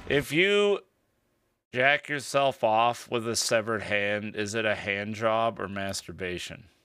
If you jack yourself off with a severed hand, is it a hand job or masturbation?